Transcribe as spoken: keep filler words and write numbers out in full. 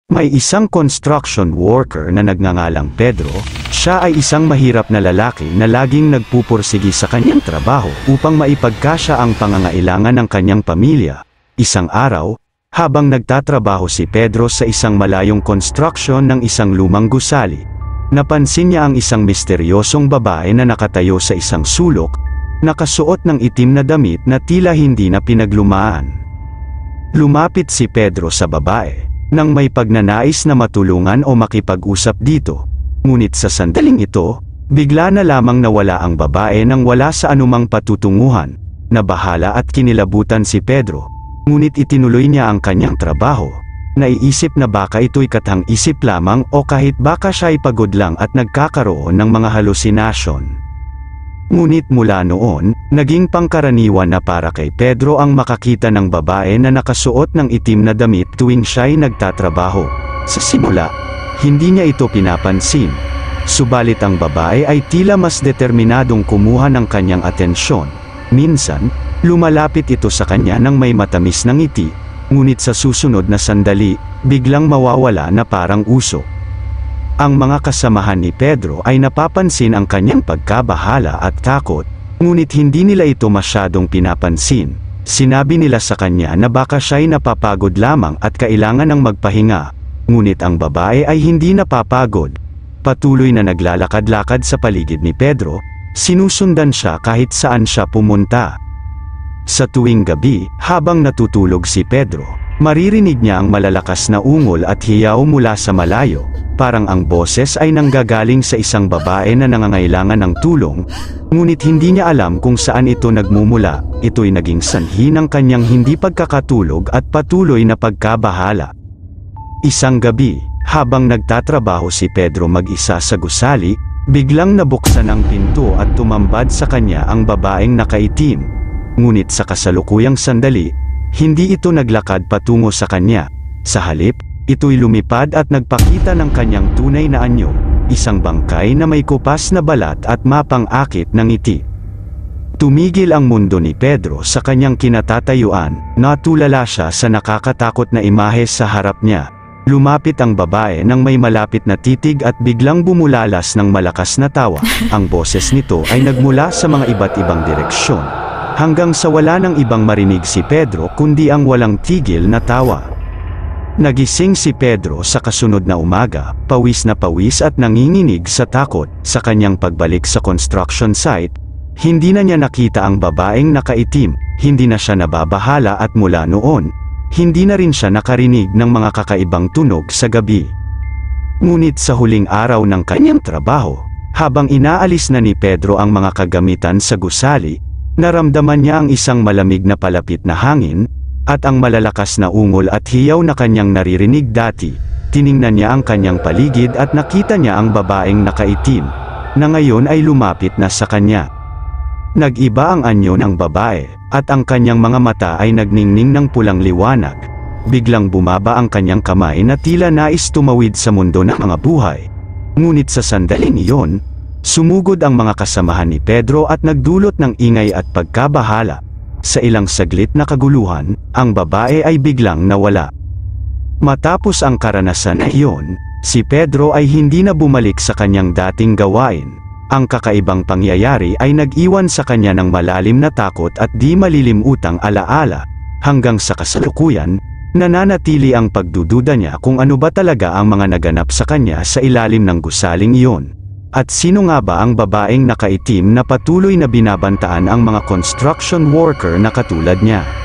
May isang construction worker na nagngangalang Pedro. Siya ay isang mahirap na lalaki na laging nagpupursigi sa kanyang trabaho upang maipagkasya ang pangangailangan ng kanyang pamilya. Isang araw, habang nagtatrabaho si Pedro sa isang malayong construction ng isang lumang gusali, napansin niya ang isang misteryosong babae na nakatayo sa isang sulok, nakasuot ng itim na damit na tila hindi na pinaglumaan. Lumapit si Pedro sa babae nang may pagnanais na matulungan o makipag-usap dito. Ngunit sa sandaling ito, bigla na lamang nawala ang babae nang wala sa anumang patutunguhan. Nabahala at kinilabutan si Pedro, ngunit itinuloy niya ang kanyang trabaho. Naiisip na baka ito'y katang-isip lamang o kahit baka siya'y pagod lang at nagkakaroon ng mga halusinasyon. Ngunit mula noon, naging pangkaraniwan na para kay Pedro ang makakita ng babae na nakasuot ng itim na damit tuwing siya'y nagtatrabaho. Sa simula, hindi niya ito pinapansin. Subalit ang babae ay tila mas determinadong kumuha ng kanyang atensyon. Minsan, lumalapit ito sa kanya nang may matamis na ngiti, ngunit sa susunod na sandali, biglang mawawala na parang usok. Ang mga kasamahan ni Pedro ay napapansin ang kanyang pagkabahala at takot, ngunit hindi nila ito masyadong pinapansin. Sinabi nila sa kanya na baka siya'y napapagod lamang at kailangan ng magpahinga, ngunit ang babae ay hindi napapagod. Patuloy na naglalakad-lakad sa paligid ni Pedro, sinusundan siya kahit saan siya pumunta. Sa tuwing gabi, habang natutulog si Pedro, maririnig niya ang malalakas na ungol at hiyaw mula sa malayo. Parang ang boses ay nanggagaling sa isang babae na nangangailangan ng tulong, ngunit hindi niya alam kung saan ito nagmumula. Ito'y naging sanhi ng kanyang hindi pagkakatulog at patuloy na pagkabahala. Isang gabi, habang nagtatrabaho si Pedro mag-isa sa gusali, biglang nabuksan ang pinto at tumambad sa kanya ang babaeng nakaitim. Ngunit sa kasalukuyang sandali, hindi ito naglakad patungo sa kanya. Sa halip, ito'y lumipad at nagpakita ng kanyang tunay na anyo, isang bangkay na may kupas na balat at mapang-akit ng ngiti. Tumigil ang mundo ni Pedro sa kanyang kinatatayuan, natulala siya sa nakakatakot na imahe sa harap niya. Lumapit ang babae nang may malapit na titig at biglang bumulalas ng malakas na tawa. Ang boses nito ay nagmula sa mga iba't ibang direksyon, hanggang sa wala nang ibang marinig si Pedro kundi ang walang tigil na tawa. Nagising si Pedro sa kasunod na umaga, pawis na pawis at nanginginig sa takot. Sa kanyang pagbalik sa construction site, hindi na niya nakita ang babaeng nakaitim, hindi na siya nababahala at mula noon, hindi na rin siya nakarinig ng mga kakaibang tunog sa gabi. Ngunit sa huling araw ng kanyang trabaho, habang inaalis na ni Pedro ang mga kagamitan sa gusali, naramdaman niya ang isang malamig na palapit na hangin, at ang malalakas na ungol at hiyaw na kanyang naririnig dati. Tiningnan niya ang kanyang paligid at nakita niya ang babaeng nakaitim, na ngayon ay lumapit na sa kanya. Nag-iba ang anyo ng babae, at ang kanyang mga mata ay nagningning ng pulang liwanag. Biglang bumaba ang kanyang kamay na tila nais tumawid sa mundo ng mga buhay. Ngunit sa sandaling iyon, sumugod ang mga kasamahan ni Pedro at nagdulot ng ingay at pagkabahala. Sa ilang saglit na kaguluhan, ang babae ay biglang nawala. Matapos ang karanasan na iyon, si Pedro ay hindi na bumalik sa kanyang dating gawain. Ang kakaibang pangyayari ay nag-iwan sa kanya ng malalim na takot at di malilimutang alaala. Hanggang sa kasalukuyan, nananatili ang pagdududa niya kung ano ba talaga ang mga naganap sa kanya sa ilalim ng gusaling iyon. At sino nga ba ang babaeng nakaitim na patuloy na binabantaan ang mga construction worker na katulad niya?